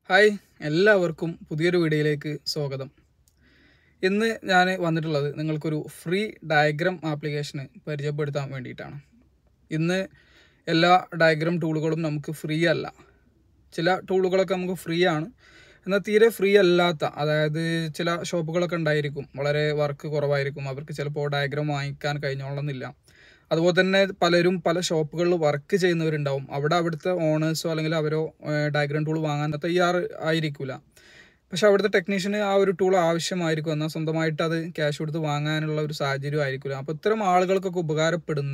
Hi എല്ലാവർക്കും പുതിയൊരു വീഡിയോയിലേക്ക് സ്വാഗതം. ഇന്ന് ഞാൻ വന്നിട്ടുള്ളത് നിങ്ങൾക്കൊരു ഫ്രീ ഡയഗ്രാം ആപ്ലിക്കേഷന് പരിചയപ്പെടുത്താൻ വേണ്ടിയിട്ടാണ്. ഇന്ന് എല്ലാ ഡയഗ്രാം ടൂളുകളും നമുക്ക് ഫ്രീ അല്ല. ചില ടൂളുകളൊക്കെ നമുക്ക് ഫ്രീ ആണ്, എന്നാൽ തീരെ ഫ്രീ അല്ലാത്ത, അതായത് ചില ഷോപ്പുകളൊക്കെ ഉണ്ടായിരിക്കും വളരെ വർക്ക് കുറവായിരിക്കും, അവർക്ക് ചിലപ്പോൾ ഡയഗ്രാം വാങ്ങിക്കാൻ കഴിഞ്ഞോളണമെന്നില്ല. അതുപോലെ തന്നെ പലരും പല ഷോപ്പുകളിൽ വർക്ക് ചെയ്യുന്നവരുണ്ടാവും. അവിടുത്തെ ഓണേഴ്സോ അല്ലെങ്കിൽ അവരോ ഡയഗ്രാം ടൂൾ വാങ്ങാൻ തയ്യാർ ആയിരിക്കില്ല. പക്ഷെ അവിടുത്തെ ടെക്നീഷ്യന് ആ ഒരു ടൂൾ ആവശ്യമായിരിക്കും, എന്നാൽ സ്വന്തമായിട്ട് അത് ക്യാഷ് കൊടുത്ത് വാങ്ങാനുള്ള ഒരു സാഹചര്യം ആയിരിക്കില്ല. അപ്പോൾ ഇത്തരം ആളുകൾക്കൊക്കെ ഉപകാരപ്പെടുന്ന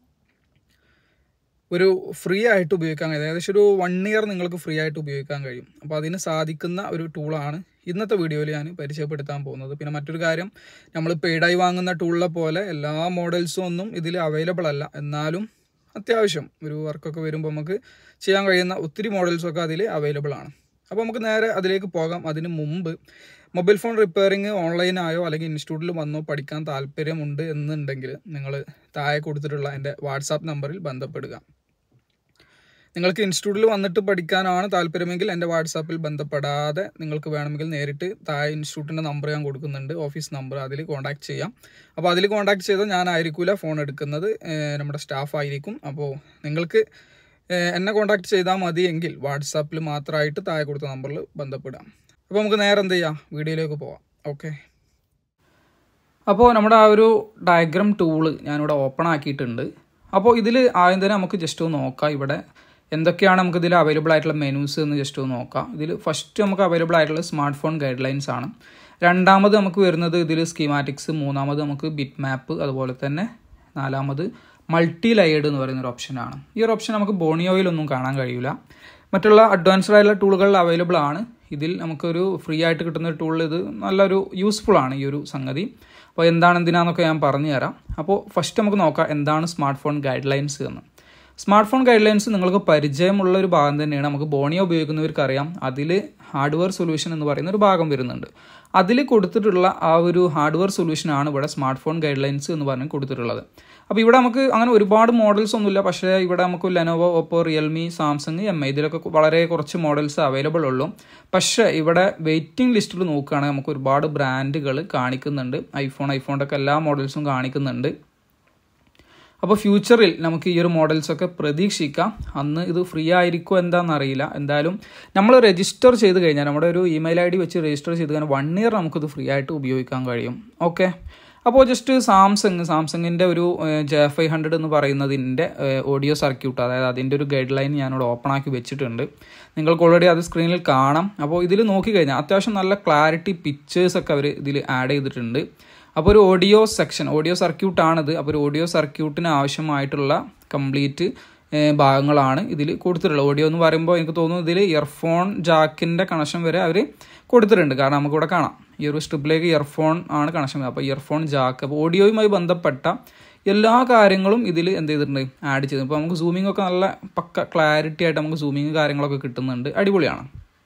ഒരു ഫ്രീ ആയിട്ട് ഉപയോഗിക്കാൻ കഴിയും, ഏകദേശം ഒരു 1 year നിങ്ങൾക്ക് ഫ്രീ ആയിട്ട് ഉപയോഗിക്കാൻ കഴിയും. അപ്പോൾ അതിന് സാധിക്കുന്ന ഒരു ടൂളാണ് ഇന്നത്തെ വീഡിയോയിൽ ഞാൻ പരിചയപ്പെടുത്താൻ പോകുന്നത്. പിന്നെ മറ്റൊരു കാര്യം, നമ്മൾ പെയ്ഡായി വാങ്ങുന്ന ടൂളിലെ പോലെ എല്ലാ മോഡൽസും ഒന്നും ഇതിൽ അവൈലബിൾ അല്ല. എന്നാലും അത്യാവശ്യം ഒരു വർക്കൊക്കെ വരുമ്പോൾ നമുക്ക് ചെയ്യാൻ കഴിയുന്ന ഒത്തിരി മോഡൽസൊക്കെ അതിൽ അവൈലബിൾ ആണ്. അപ്പോൾ നമുക്ക് നേരെ അതിലേക്ക് പോകാം. അതിന് മുമ്പ് മൊബൈൽ ഫോൺ റിപ്പയറിങ് ഓൺലൈനായോ അല്ലെങ്കിൽ ഇൻസ്റ്റിറ്റ്യൂട്ടിൽ വന്നോ പഠിക്കാൻ താല്പര്യമുണ്ട് എന്നുണ്ടെങ്കിൽ നിങ്ങൾ താഴെ കൊടുത്തിട്ടുള്ള എൻ്റെ വാട്സാപ്പ് നമ്പറിൽ ബന്ധപ്പെടുക. നിങ്ങൾക്ക് ഇൻസ്റ്റിറ്റ്യൂട്ടിൽ വന്നിട്ട് പഠിക്കാനാണ് താല്പര്യമെങ്കിൽ എൻ്റെ വാട്സാപ്പിൽ ബന്ധപ്പെടാതെ നിങ്ങൾക്ക് വേണമെങ്കിൽ നേരിട്ട് താഴെ ഇൻസ്റ്റിറ്റ്യൂട്ടിൻ്റെ നമ്പർ ഞാൻ കൊടുക്കുന്നുണ്ട്, ഓഫീസ് നമ്പർ, അതിൽ കോൺടാക്ട് ചെയ്യാം. അപ്പോൾ അതിൽ കോൺടാക്ട് ചെയ്താൽ ഞാനായിരിക്കില്ല ഫോൺ എടുക്കുന്നത്, നമ്മുടെ സ്റ്റാഫ് ആയിരിക്കും. അപ്പോൾ നിങ്ങൾക്ക് എന്നെ കോൺടാക്ട് ചെയ്താൽ മതിയെങ്കിൽ വാട്സാപ്പിൽ മാത്രമായിട്ട് താഴെ കൊടുത്ത നമ്പറിൽ ബന്ധപ്പെടാം. അപ്പോൾ നമുക്ക് നേരെ എന്ത് ചെയ്യാം, വീഡിയോയിലേക്ക് പോവാം. ഓക്കെ, അപ്പോൾ നമ്മുടെ ആ ഒരു ഡയഗ്രാം ടൂള് ഞാനിവിടെ ഓപ്പൺ ആക്കിയിട്ടുണ്ട്. അപ്പോൾ ഇതിൽ ആദ്യം തന്നെ നമുക്ക് ജസ്റ്റ് ഒന്ന് നോക്കാം ഇവിടെ എന്തൊക്കെയാണ് നമുക്ക് ഇതിൽ അവൈലബിൾ ആയിട്ടുള്ള മെനൂസ് എന്ന് ജസ്റ്റ് ഒന്ന് നോക്കാം. ഇതിൽ ഫസ്റ്റ് നമുക്ക് അവൈലബിൾ ആയിട്ടുള്ള സ്മാർട്ട് ഫോൺ ഗൈഡ് ലൈൻസ് ആണ്. രണ്ടാമത് നമുക്ക് വരുന്നത് ഇതിൽ സ്കീമാറ്റിക്സ്. മൂന്നാമത് നമുക്ക് ബിറ്റ് മാപ്പ്. അതുപോലെ തന്നെ നാലാമത് മൾട്ടി ലയേർഡ് എന്ന് പറയുന്ന ഒരു ഓപ്ഷനാണ്. ഈ ഒരു ഓപ്ഷൻ നമുക്ക് ബോണിയോയിലൊന്നും കാണാൻ കഴിയില്ല. മറ്റുള്ള അഡ്വാൻസ്ഡ് ആയിട്ടുള്ള ടൂളുകളിൽ അവൈലബിൾ ആണ്. ഇതിൽ നമുക്കൊരു ഫ്രീ ആയിട്ട് കിട്ടുന്ന ഒരു ടൂളിൽ ഇത് നല്ലൊരു യൂസ്ഫുൾ ആണ് ഈ ഒരു സംഗതി. അപ്പോൾ എന്തിനാന്നൊക്കെ ഞാൻ പറഞ്ഞു തരാം. അപ്പോൾ ഫസ്റ്റ് നമുക്ക് നോക്കാം എന്താണ് സ്മാർട്ട് ഫോൺ ഗൈഡ് ലൈൻസ് എന്ന്. സ്മാർട്ട് ഫോൺ ഗൈഡ് ലൈൻസ് നിങ്ങൾക്ക് പരിചയമുള്ള ഒരു ഭാഗം തന്നെയാണ്. നമുക്ക് ബോണിയോ ഉപയോഗിക്കുന്നവർക്ക് അറിയാം, അതിൽ ഹാർഡ്വെയർ സൊല്യൂഷൻ എന്ന് പറയുന്ന ഒരു ഭാഗം വരുന്നുണ്ട്. അതിൽ കൊടുത്തിട്ടുള്ള ആ ഒരു ഹാർഡ്വെയർ സൊല്യൂഷനാണ് ഇവിടെ സ്മാർട്ട് ഫോൺ ഗൈഡ് ലൈൻസ് എന്ന് പറഞ്ഞ് കൊടുത്തിട്ടുള്ളത്. അപ്പോൾ ഇവിടെ നമുക്ക് അങ്ങനെ ഒരുപാട് മോഡൽസ് ഒന്നുമില്ല. പക്ഷേ ഇവിടെ നമുക്ക് Lenovo, Oppo, Realme, Samsung, MI ഇതിലൊക്കെ വളരെ കുറച്ച് മോഡൽസ് അവൈലബിൾ ഉള്ളൂ. പക്ഷേ ഇവിടെ വെയിറ്റിംഗ് ലിസ്റ്റിൽ നോക്കുകയാണെങ്കിൽ നമുക്ക് ഒരുപാട് ബ്രാൻഡുകൾ കാണിക്കുന്നുണ്ട്. ഐഫോണിൻ്റെ ഒക്കെ എല്ലാ മോഡൽസും കാണിക്കുന്നുണ്ട്. അപ്പോൾ ഫ്യൂച്ചറിൽ നമുക്ക് ഈ ഒരു മോഡൽസൊക്കെ പ്രതീക്ഷിക്കാം. അന്ന് ഇത് ഫ്രീ ആയിരിക്കുമോ എന്താണെന്നറിയില്ല. എന്തായാലും നമ്മൾ രജിസ്റ്റർ ചെയ്ത് കഴിഞ്ഞാൽ, നമ്മുടെ ഒരു ഇമെയിൽ ID വെച്ച് രജിസ്റ്റർ ചെയ്ത് കഴിഞ്ഞാൽ 1 year നമുക്കിത് ഫ്രീ ആയിട്ട് ഉപയോഗിക്കാൻ കഴിയും. ഓക്കെ, അപ്പോൾ ജസ്റ്റ് സാംസങ്ങിൻ്റെ ഒരു J500 എന്ന് പറയുന്നതിൻ്റെ ഓഡിയോ സർക്യൂട്ട്, അതായത് അതിൻ്റെ ഒരു ഗൈഡ് ലൈൻ ഞാനിവിടെ ഓപ്പൺ ആക്കി വെച്ചിട്ടുണ്ട്. നിങ്ങൾക്ക് ഓൾറെഡി അത് സ്ക്രീനിൽ കാണാം. അപ്പോൾ ഇതിൽ നോക്കിക്കഴിഞ്ഞാൽ അത്യാവശ്യം നല്ല ക്ലാരിറ്റി പിക്ചേഴ്സൊക്കെ അവർ ഇതിൽ ആഡ് ചെയ്തിട്ടുണ്ട്. അപ്പോൾ ഒരു ഓഡിയോ സർക്യൂട്ടാണിത്. അപ്പോൾ ഒരു ഓഡിയോ സർക്യൂട്ടിന് ആവശ്യമായിട്ടുള്ള കംപ്ലീറ്റ് ഭാഗങ്ങളാണ് ഇതിൽ കൊടുത്തിട്ടുള്ളത്. ഓഡിയോ എന്ന് പറയുമ്പോൾ എനിക്ക് തോന്നുന്നു ഇതിൽ ഇയർഫോൺ ജാക്കിൻ്റെ കണക്ഷൻ വരെ അവർ കൊടുത്തിട്ടുണ്ട്. കാരണം നമുക്കിവിടെ കാണാം ഈ ഒരു സ്ട്രിപ്പിലേക്ക് ഇയർഫോൺ ആണ് കണക്ഷൻ. അപ്പോൾ ഇയർഫോൺ ജാക്ക്, അപ്പോൾ ഓഡിയോയുമായി ബന്ധപ്പെട്ട എല്ലാ കാര്യങ്ങളും ഇതിൽ എന്ത് ചെയ്തിട്ടുണ്ട്, ആഡ് ചെയ്തു. അപ്പോൾ നമുക്ക് സൂമിംഗ് ഒക്കെ നല്ല പക്ക ക്ലാരിറ്റി ആയിട്ട് നമുക്ക് സൂമിങ് കാര്യങ്ങളൊക്കെ കിട്ടുന്നുണ്ട്. അടിപൊളിയാണ്.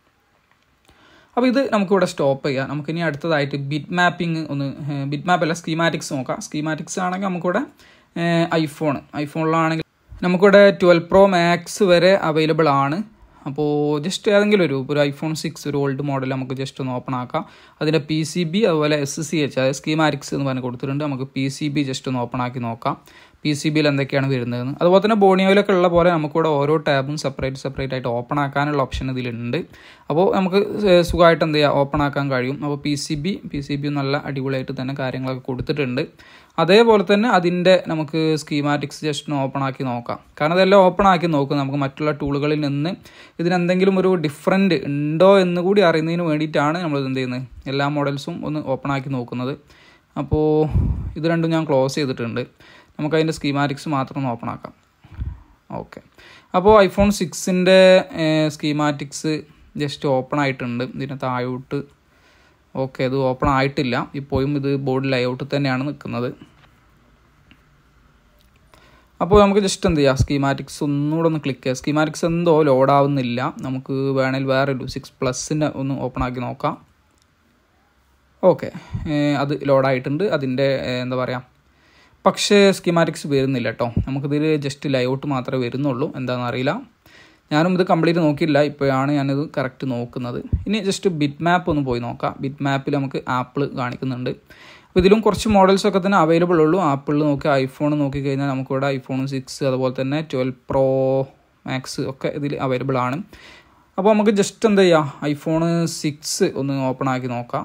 അപ്പോൾ ഇത് നമുക്കിവിടെ സ്റ്റോപ്പ് ചെയ്യാം. നമുക്കിനി അടുത്തതായിട്ട് ബിറ്റ് മാപ്പല്ല സ്കീമാറ്റിക്സ് നോക്കാം. സ്കീമാറ്റിക്സ് ആണെങ്കിൽ നമുക്കിവിടെ ഐഫോണിലാണെങ്കിൽ നമുക്കിവിടെ 12 Pro Max വരെ അവൈലബിൾ ആണ്. അപ്പോൾ ജസ്റ്റ് ഏതെങ്കിലും ഒരു iPhone 6 ഒരു ഓൾഡ് മോഡൽ നമുക്ക് ജസ്റ്റ് ഒന്ന് ഓപ്പൺ ആക്കാം. അതിൻ്റെ PCB അതുപോലെ SCH, അതായത് സ്കീമാറ്റിക്സ് എന്ന് പറഞ്ഞ് കൊടുത്തിട്ടുണ്ട്. നമുക്ക് PCB ജസ്റ്റ് ഒന്ന് ഓപ്പൺ ആക്കി നോക്കാം, PCBയിൽ എന്തൊക്കെയാണ് വരുന്നതെന്ന്. അതുപോലെ തന്നെ ബോണിയോയിലൊക്കെ ഉള്ള പോലെ നമുക്കിവിടെ ഓരോ ടാബും സെപ്പറേറ്റ് ആയിട്ട് ഓപ്പൺ ആക്കാനുള്ള ഓപ്ഷൻ ഇതിലുണ്ട്. അപ്പോൾ നമുക്ക് സുഖമായിട്ട് എന്ത് ചെയ്യുക, ഓപ്പൺ ആക്കാൻ കഴിയും. അപ്പോൾ PCB നല്ല അടിപൊളിയായിട്ട് തന്നെ കാര്യങ്ങളൊക്കെ കൊടുത്തിട്ടുണ്ട്. അതേപോലെ തന്നെ അതിൻ്റെ നമുക്ക് സ്കീമാറ്റിക്സ് ജസ്റ്റ് ഒന്ന് ഓപ്പൺ ആക്കി നോക്കാം. കാരണം അതെല്ലാം ഓപ്പൺ ആക്കി നോക്കും നമുക്ക് മറ്റുള്ള ടൂളുകളിൽ നിന്ന് ഇതിനെന്തെങ്കിലും ഒരു ഡിഫറൻറ്റ് ഉണ്ടോ എന്ന് കൂടി അറിയുന്നതിന് വേണ്ടിയിട്ടാണ് നമ്മളിത് എന്ത് ചെയ്യുന്നത്, എല്ലാ മോഡൽസും ഒന്ന് ഓപ്പൺ ആക്കി നോക്കുന്നത്. അപ്പോൾ ഇത് രണ്ടും ഞാൻ ക്ലോസ് ചെയ്തിട്ടുണ്ട്. നമുക്കതിൻ്റെ സ്കീമാറ്റിക്സ് മാത്രം ഒന്ന് ഓപ്പൺ ആക്കാം. ഓക്കെ, അപ്പോൾ iPhone 6ൻ്റെ സ്കീമാറ്റിക്സ് ജസ്റ്റ് ഓപ്പൺ ആയിട്ടുണ്ട്. ഇതിന് താഴോട്ട് ഓക്കെ, ഇത് ഓപ്പൺ ആയിട്ടില്ല. ഇപ്പോഴും ഇത് ബോർഡ് ലേഔട്ട് തന്നെയാണ് നിൽക്കുന്നത്. അപ്പോൾ നമുക്ക് ജസ്റ്റ് എന്ത് ചെയ്യാം, സ്കീമാറ്റിക്സ് ഒന്നുകൂടെ ഒന്ന് ക്ലിക്ക് ചെയ്യാം. സ്കീമാറ്റിക്സ് എന്തോ ലോഡാവുന്നില്ല. നമുക്ക് വേണമെങ്കിൽ വേറൊരു 6+ ഒന്ന് ഓപ്പൺ ആക്കി നോക്കാം. ഓക്കെ, അത് ലോഡായിട്ടുണ്ട്. അതിൻ്റെ എന്താ പറയുക, പക്ഷേ സ്കീമാറ്റിക്സ് വരുന്നില്ല കേട്ടോ. നമുക്കിതിൽ ജസ്റ്റ് ലേഔട്ട് മാത്രമേ വരുന്നുള്ളൂ. എന്താണെന്നറിയില്ല. ഞാനും ഇത് കംപ്ലീറ്റ് നോക്കിയില്ല, ഇപ്പോഴാണ് ഞാനിത് കറക്റ്റ് നോക്കുന്നത്. ഇനി ജസ്റ്റ് ബിറ്റ് മാപ്പ് ഒന്ന് പോയി നോക്കാം. ബിറ്റ് മാപ്പിൽ നമുക്ക് ആപ്പിൾ കാണിക്കുന്നുണ്ട്. അപ്പോൾ ഇതിലും കുറച്ച് മോഡൽസൊക്കെ തന്നെ അവൈലബിൾ ഉള്ളൂ. ആപ്പിളിൽ നോക്കി ഐഫോൺ നോക്കിക്കഴിഞ്ഞാൽ നമുക്കിവിടെ ഐഫോൺ 6 അതുപോലെ തന്നെ 12 Pro Max ഒക്കെ ഇതിൽ അവൈലബിൾ ആണ്. അപ്പോൾ നമുക്ക് ജസ്റ്റ് എന്താ ചെയ്യുക, ഐഫോൺ 6 ഒന്ന് ഓപ്പൺ ആക്കി നോക്കാം.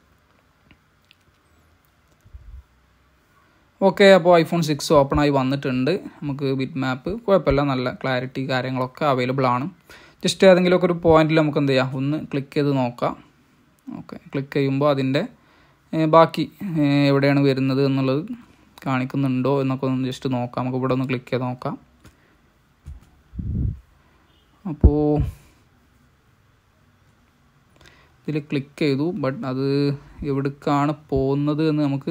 ഓക്കെ, അപ്പോൾ ഐഫോൺ 6 ഓപ്പൺ ആയി വന്നിട്ടുണ്ട്. നമുക്ക് ബിറ്റ് മാപ്പ് കുഴപ്പമില്ല, നല്ല ക്ലാരിറ്റി കാര്യങ്ങളൊക്കെ അവൈലബിൾ ആണ്. ജസ്റ്റ് ഏതെങ്കിലുമൊക്കെ ഒരു പോയിന്റിൽ നമുക്ക് എന്ത് ചെയ്യാം, ഒന്ന് ക്ലിക്ക് ചെയ്ത് നോക്കാം. ഓക്കെ, ക്ലിക്ക് ചെയ്യുമ്പോൾ അതിൻ്റെ ബാക്കി എവിടെയാണ് വരുന്നത് എന്നുള്ളത് കാണിക്കുന്നുണ്ടോ എന്നൊക്കെ ഒന്ന് ജസ്റ്റ് നോക്കാം. നമുക്ക് ഇവിടെ ഒന്ന് ക്ലിക്ക് ചെയ്ത് നോക്കാം. അപ്പോൾ ഇതിൽ ക്ലിക്ക് ചെയ്തു, ബട്ട് അത് എവിടേക്കാണ് പോകുന്നത് എന്ന് നമുക്ക്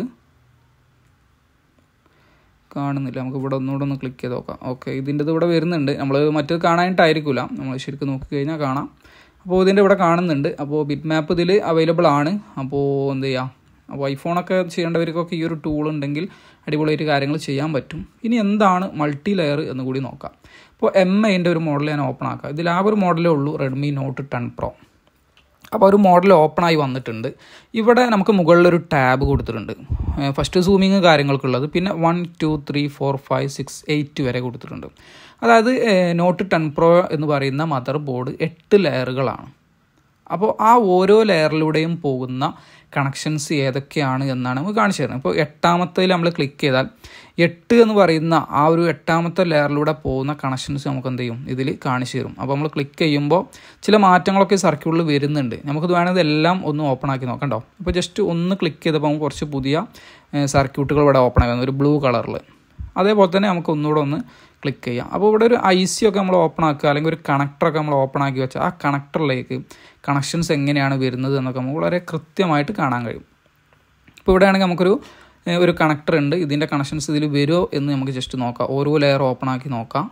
കാണുന്നില്ല. നമുക്ക് ഇവിടെ ഒന്നുകൂടെ ഒന്ന് ക്ലിക്ക് ചെയ്ത് നോക്കാം. ഓക്കെ, ഇതിൻ്റെ ഇവിടെ വരുന്നുണ്ട്. നമ്മൾ മറ്റേത് കാണാനായിട്ടായിരിക്കില്ല, നമ്മൾ ശരിക്കും നോക്കിക്കഴിഞ്ഞാൽ കാണാം. അപ്പോൾ ഇതിൻ്റെ ഇവിടെ കാണുന്നുണ്ട്. അപ്പോൾ ബിറ്റ് മാപ്പ് ഇതിൽ അവൈലബിൾ ആണ്. അപ്പോൾ എന്ത് ചെയ്യാം, അപ്പോൾ ഐഫോണൊക്കെ ചെയ്യേണ്ടവർക്കൊക്കെ ഈ ഒരു ടൂൾ ഉണ്ടെങ്കിൽ അടിപൊളിയായിട്ട് കാര്യങ്ങൾ ചെയ്യാൻ പറ്റും. ഇനി എന്താണ് മൾട്ടി ലെയർ എന്ന് കൂടി നോക്കാം. അപ്പോൾ MIൻ്റെ ഒരു മോഡൽ ഞാൻ ഓപ്പൺ ആക്കാം. ഇതിൽ ആ ഒരു മോഡലേ ഉള്ളൂ, റെഡ്മി നോട്ട് 10 Pro. അപ്പോൾ ഒരു മോഡൽ ഓപ്പണായി വന്നിട്ടുണ്ട്. ഇവിടെ നമുക്ക് മുകളിലൊരു ടാബ് കൊടുത്തിട്ടുണ്ട്. ഫസ്റ്റ് സൂമിങ് കാര്യങ്ങൾക്കുള്ളത്, പിന്നെ 1 2 3 4 5 6 8 വരെ കൊടുത്തിട്ടുണ്ട്. അതായത് നോട്ട് 10 Pro എന്ന് പറയുന്ന മദർ ബോർഡ് 8 ലെയറുകളാണ്. അപ്പോൾ ആ ഓരോ ലെയറിലൂടെയും പോകുന്ന കണക്ഷൻസ് ഏതൊക്കെയാണ് എന്നാണ് നമുക്ക് കാണിച്ചു തരുന്നത്. ഇപ്പോൾ 8ാമത്തേൽ നമ്മൾ ക്ലിക്ക് ചെയ്താൽ 8 എന്ന് പറയുന്ന ആ ഒരു 8ാമത്തെ ലെയറിലൂടെ പോകുന്ന കണക്ഷൻസ് നമുക്ക് എന്ത് ചെയ്യും, ഇതിൽ കാണിച്ചു തരും. അപ്പോൾ നമ്മൾ ക്ലിക്ക് ചെയ്യുമ്പോൾ ചില മാറ്റങ്ങളൊക്കെ സർക്യൂട്ടിൽ വരുന്നുണ്ട്. നമുക്കത് വേണമെങ്കിൽ എല്ലാം ഒന്ന് ഓപ്പൺ ആക്കി നോക്കണ്ടോ. ഇപ്പോൾ ജസ്റ്റ് ഒന്ന് ക്ലിക്ക് ചെയ്തപ്പോൾ നമുക്ക് കുറച്ച് പുതിയ സർക്യൂട്ടുകൾ ഇവിടെ ഓപ്പൺ ആയി വന്നു, ഒരു ബ്ലൂ കളറിൽ. അതേപോലെ തന്നെ നമുക്ക് ഒന്നുകൂടെ ഒന്ന് ക്ലിക്ക് ചെയ്യാം. അപ്പോൾ ഇവിടെ ഒരു IC ഒക്കെ നമ്മൾ ഓപ്പൺ ആക്കുക, അല്ലെങ്കിൽ ഒരു കണക്ടറൊക്കെ നമ്മൾ ഓപ്പൺ ആക്കി വെച്ചാൽ ആ കണക്ടറിലേക്ക് കണക്ഷൻസ് എങ്ങനെയാണ് വരുന്നത് എന്നൊക്കെ നമുക്ക് വളരെ കൃത്യമായിട്ട് കാണാൻ കഴിയും. ഇപ്പോൾ ഇവിടെ ആണെങ്കിൽ നമുക്കൊരു കണക്ടർ ഉണ്ട്. ഇതിൻ്റെ കണക്ഷൻസ് ഇതിൽ വരുമോ എന്ന് നമുക്ക് ജസ്റ്റ് നോക്കാം. ഓരോ ലെയർ ഓപ്പൺ ആക്കി നോക്കാം.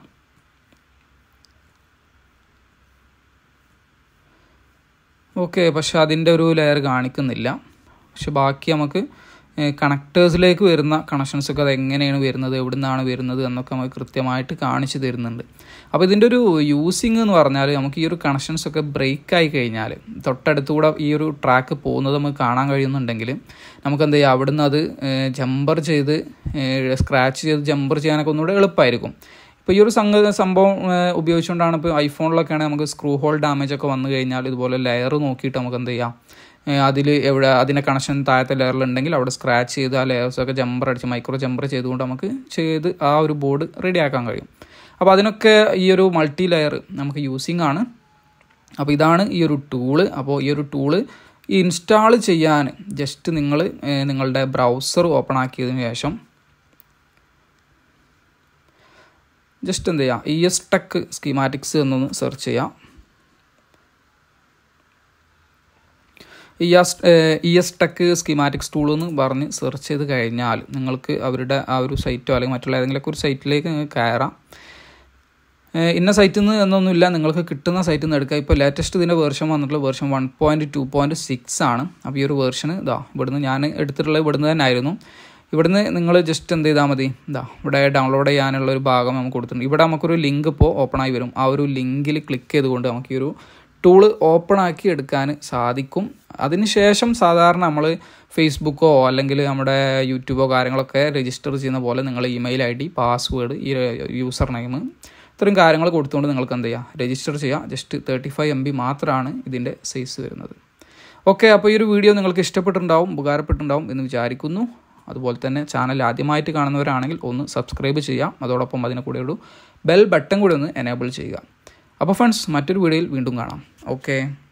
ഓക്കെ, പക്ഷെ അതിൻ്റെ ഒരു ലെയർ കാണിക്കുന്നില്ല. പക്ഷെ ബാക്കി നമുക്ക് കണക്ടേഴ്സിലേക്ക് വരുന്ന കണക്ഷൻസൊക്കെ അത് എങ്ങനെയാണ് വരുന്നത്, എവിടെ നിന്നാണ് വരുന്നത് എന്നൊക്കെ നമുക്ക് കൃത്യമായിട്ട് കാണിച്ചു തരുന്നുണ്ട്. അപ്പോൾ ഇതിൻ്റെ ഒരു യൂസിങ് എന്ന് പറഞ്ഞാൽ നമുക്ക് ഈ ഒരു കണക്ഷൻസൊക്കെ ബ്രേക്ക് ആയി കഴിഞ്ഞാൽ തൊട്ടടുത്തുകൂടെ ഈ ഒരു ട്രാക്ക് പോകുന്നത് നമുക്ക് കാണാൻ കഴിയുന്നുണ്ടെങ്കിൽ നമുക്ക് എന്ത് ചെയ്യാം, അവിടുന്ന് അത് ജമ്പർ ചെയ്ത് സ്ക്രാച്ച് ചെയ്ത് ജമ്പർ ചെയ്യാനൊക്കെ ഒന്നുകൂടെ എളുപ്പമായിരിക്കും. ഇപ്പോൾ ഈ ഒരു സംഭവം ഉപയോഗിച്ചുകൊണ്ടാണ് ഇപ്പോൾ ഐഫോണിലൊക്കെ ആണെങ്കിൽ നമുക്ക് സ്ക്രൂ ഹോൾ ഡാമേജ് ഒക്കെ വന്നു കഴിഞ്ഞാൽ ഇതുപോലെ ലെയർ നോക്കിയിട്ട് നമുക്ക് എന്ത് ചെയ്യാം, അതിൽ എവിടെ അതിൻ്റെ കണക്ഷൻ താഴത്തെ ലെയറിലുണ്ടെങ്കിൽ അവിടെ സ്ക്രാച്ച് ചെയ്ത് ആ ലെയേഴ്സൊക്കെ ജമ്പർ അടിച്ച് മൈക്രോ ജമ്പർ ചെയ്തുകൊണ്ട് നമുക്ക് ചെയ്ത് ആ ഒരു ബോർഡ് റെഡിയാക്കാൻ കഴിയും. അപ്പോൾ അതിനൊക്കെ ഈ ഒരു മൾട്ടി ലെയർ നമുക്ക് യൂസിങ് ആണ്. അപ്പോൾ ഇതാണ് ഈ ഒരു ടൂള്. അപ്പോൾ ഈ ഒരു ടൂള് ഇൻസ്റ്റാൾ ചെയ്യാൻ ജസ്റ്റ് നിങ്ങളുടെ ബ്രൗസർ ഓപ്പൺ ആക്കിയതിന് ശേഷം ജസ്റ്റ് എന്ത് ചെയ്യാം, ES-Tech സ്കീമാറ്റിക്സ് എന്നൊന്ന് സെർച്ച് ചെയ്യാം. ES-Tech സ്കീമാറ്റിക്സ് ടൂൾ എന്ന് പറഞ്ഞ് സെർച്ച് ചെയ്ത് കഴിഞ്ഞാൽ നിങ്ങൾക്ക് അവരുടെ ആ ഒരു സൈറ്റോ അല്ലെങ്കിൽ മറ്റുള്ള ഏതെങ്കിലുമൊക്കെ ഒരു സൈറ്റിലേക്ക് നിങ്ങൾക്ക് കയറാം. ഇന്ന സൈറ്റിൽ നിന്ന് എന്നൊന്നുമില്ല, നിങ്ങൾക്ക് കിട്ടുന്ന സൈറ്റിൽ നിന്ന് എടുക്കുക. ഇപ്പോൾ ലേറ്റസ്റ്റ് ഇതിൻ്റെ വേർഷൻ വന്നിട്ടുള്ള വേർഷൻ 1.2.6 ആണ്. അപ്പോൾ ഈ ഒരു വേർഷന് ഇവിടുന്ന് ഞാൻ എടുത്തിട്ടുള്ളത് ഇവിടുന്ന് തന്നെ ആയിരുന്നു. ഇവിടുന്ന് നിങ്ങൾ ജസ്റ്റ് എന്ത് ചെയ്താൽ മതി, ഇവിടെ ഡൗൺലോഡ് ചെയ്യാനുള്ള ഒരു ഭാഗം നമുക്ക് കൊടുത്തിട്ടുണ്ട്. ഇവിടെ നമുക്കൊരു ലിങ്ക് ഇപ്പോൾ ഓപ്പൺ ആയി വരും. ആ ഒരു ലിങ്കിൽ ക്ലിക്ക് ചെയ്തുകൊണ്ട് നമുക്ക് ഈ ഒരു ടൂള് ഓപ്പൺ ആക്കി എടുക്കാൻ സാധിക്കും. അതിനുശേഷം സാധാരണ നമ്മൾ ഫേസ്ബുക്കോ അല്ലെങ്കിൽ നമ്മുടെ യൂട്യൂബോ കാര്യങ്ങളൊക്കെ രജിസ്റ്റർ ചെയ്യുന്ന പോലെ നിങ്ങൾ ഇമെയിൽ ID, പാസ്വേഡ്, ഈ യൂസർ നെയിം, ഇത്രയും കാര്യങ്ങൾ കൊടുത്തുകൊണ്ട് നിങ്ങൾക്ക് എന്ത് ചെയ്യുക, രജിസ്റ്റർ ചെയ്യുക. ജസ്റ്റ് 35 MB മാത്രമാണ് ഇതിൻ്റെ സൈസ് വരുന്നത്. ഓക്കെ, അപ്പോൾ ഈ ഒരു വീഡിയോ നിങ്ങൾക്ക് ഇഷ്ടപ്പെട്ടിട്ടുണ്ടാവും, ഉപകാരപ്പെട്ടിട്ടുണ്ടാവും എന്ന് വിചാരിക്കുന്നു. അതുപോലെ തന്നെ ചാനൽ ആദ്യമായിട്ട് കാണുന്നവരാണെങ്കിൽ ഒന്ന് സബ്സ്ക്രൈബ് ചെയ്യാം. അതോടൊപ്പം അതിന് കൂടെ ഒരു ബെൽ ബട്ടൺ കൂടി ഒന്ന് എനേബിൾ ചെയ്യുക. അപ്പോൾ ഫ്രണ്ട്സ്, മറ്റൊരു വീഡിയോയിൽ വീണ്ടും കാണാം. ഓക്കെ.